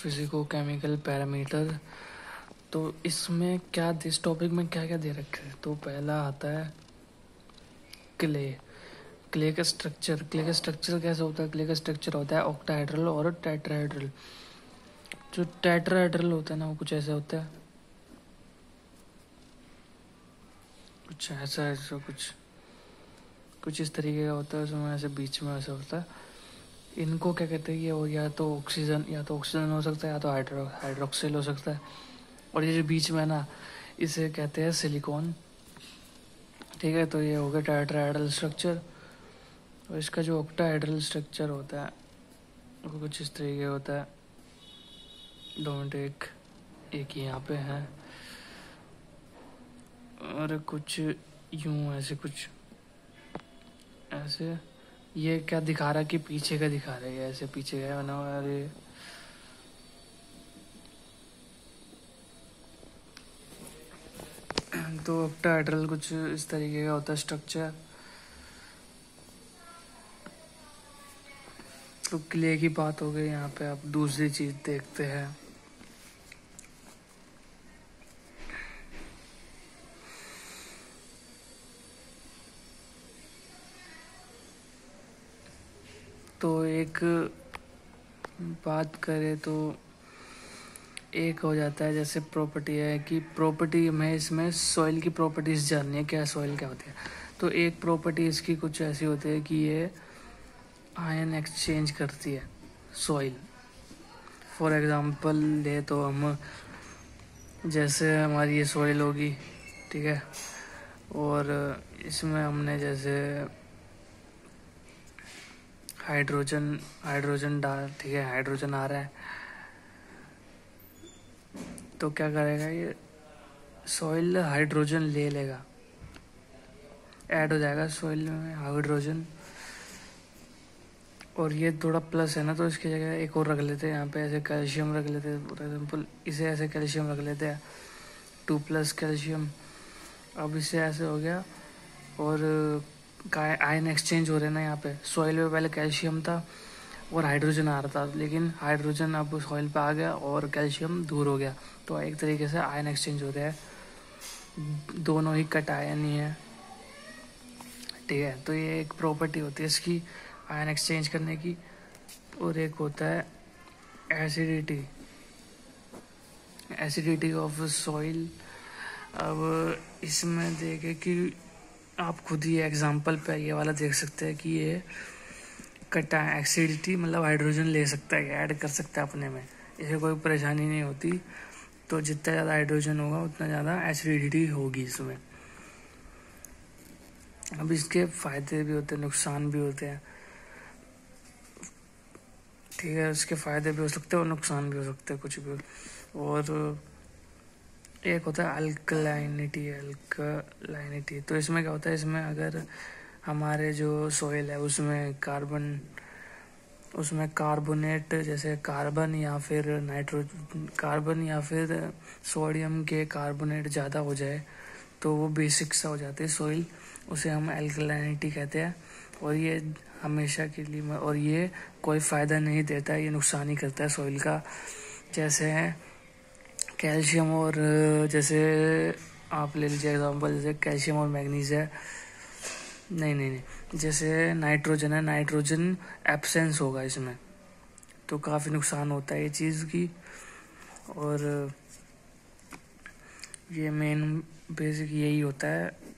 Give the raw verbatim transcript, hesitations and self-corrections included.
Physico chemical parameter. तो इसमें क्या, इस टॉपिक में क्या क्या दे रखे हैं। तो पहला आता है क्ले। क्ले का स्ट्रक्चर क्ले का स्ट्रक्चर कैसे होता है। क्ले का स्ट्रक्चर होता है ऑक्टाहेड्रल और टेट्राहेड्रल। जो टेट्राहेड्रल होता है ना, वो कुछ ऐसा होता है, कुछ ऐसा ऐसा कुछ कुछ इस तरीके का होता है। उसमें ऐसे बीच में ऐसा होता है। इनको क्या कहते हैं, ये हो या तो ऑक्सीजन या तो ऑक्सीजन हो सकता है, या तो हाइड्रो हाइड्रोक्सिल हो सकता है। और ये जो बीच में ना, इसे कहते हैं सिलिकॉन। ठीक है, तो ये हो गया टेट्राहेड्रल स्ट्रक्चर। और इसका जो ऑक्टाहेड्रल स्ट्रक्चर होता है वो कुछ इस तरीके होता है। दो मिनट, एक एक यहाँ पे है और कुछ यूं ऐसे, कुछ ऐसे। ये क्या दिखा रहा है कि पीछे का दिखा रहा है, ऐसे पीछे का बना हुआ है। ये तो ऑक्टाहेड्रल कुछ इस तरीके का होता है स्ट्रक्चर। तो क्ले की बात हो गई। यहाँ पे आप दूसरी चीज देखते हैं। तो एक बात करें तो एक हो जाता है, जैसे प्रॉपर्टी है कि प्रॉपर्टी में इसमें सॉइल की प्रॉपर्टीज जाननी है, क्या सॉइल क्या होती है। तो एक प्रॉपर्टी इसकी कुछ ऐसी होती है कि ये आयन एक्सचेंज करती है सॉइल। फॉर एग्जांपल ले तो हम, जैसे हमारी ये सॉइल होगी, ठीक है, और इसमें हमने जैसे हाइड्रोजन हाइड्रोजन डाल, ठीक है, हाइड्रोजन आ रहा है। तो क्या करेगा ये, सॉइल हाइड्रोजन ले लेगा, ऐड हो जाएगा सॉइल में हाइड्रोजन। और ये थोड़ा प्लस है ना, तो इसकी जगह एक और रख लेते हैं यहाँ पे, ऐसे कैल्शियम रख लेते हैं। फॉर एग्जाम्पल इसे ऐसे कैल्शियम रख लेते हैं, टू प्लस कैल्शियम। अब इससे ऐसे हो गया। और आयन एक्सचेंज हो रहे हैं ना यहाँ पे। सॉइल में पहले कैल्शियम था और हाइड्रोजन आ रहा था, लेकिन हाइड्रोजन अब सॉइल पे आ गया और कैल्शियम दूर हो गया। तो एक तरीके से आयन एक्सचेंज हो रहा है, दोनों ही कट आयन ही है, ठीक है। तो ये एक प्रॉपर्टी होती है इसकी, आयन एक्सचेंज करने की। और एक होता है एसिडिटी एसिडिटी ऑफ सॉइल। अब इसमें देखे कि आप खुद ही एग्जांपल पे ये वाला देख सकते हैं कि ये कटा एसिडिटी मतलब हाइड्रोजन ले सकता है, ऐड कर सकता है अपने में, इसे कोई परेशानी नहीं होती। तो जितना ज़्यादा हाइड्रोजन होगा उतना ज़्यादा एसिडिटी होगी इसमें। अब इसके फायदे भी होते हैं, नुकसान भी होते हैं, ठीक है। इसके फायदे भी हो सकते हैं और नुकसान भी हो सकते हैं, कुछ भी। और एक होता है अल्कलाइनिटी अल्कलाइनिटी। तो इसमें क्या होता है, इसमें अगर हमारे जो सॉइल है उसमें कार्बन उसमें कार्बोनेट, जैसे कार्बन या फिर नाइट्रोजन, कार्बन या फिर सोडियम के कार्बोनेट ज़्यादा हो जाए तो वो बेसिक सा हो जाते हैं सॉइल, उसे हम अल्कलाइनिटी कहते हैं। और ये हमेशा के लिए, और ये कोई फ़ायदा नहीं देता है, ये नुकसान ही करता है सॉइल का। जैसे कैल्शियम और, जैसे आप ले लीजिए एग्जांपल, जैसे कैल्शियम और मैग्नीज है, नहीं नहीं नहीं जैसे नाइट्रोजन है, नाइट्रोजन एब्सेंस होगा इसमें, तो काफ़ी नुकसान होता है ये चीज़ की। और ये मेन बेसिक यही होता है